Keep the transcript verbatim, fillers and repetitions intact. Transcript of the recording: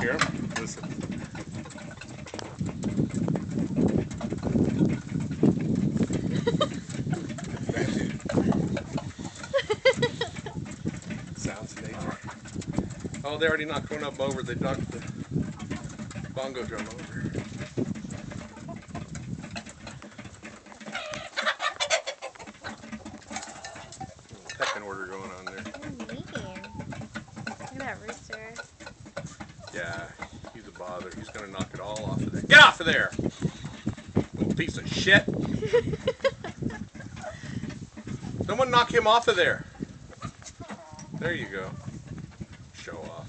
hear him? Listen. Sounds of nature. Oh, they already knocked one of them over. They knocked the bongo drum over. Pecking order going on there. What do you mean? Look at that rooster. Yeah, he's a bother. He's gonna knock it all off of there. Get off of there! Little piece of shit! Someone knock him off of there. There you go. Show off.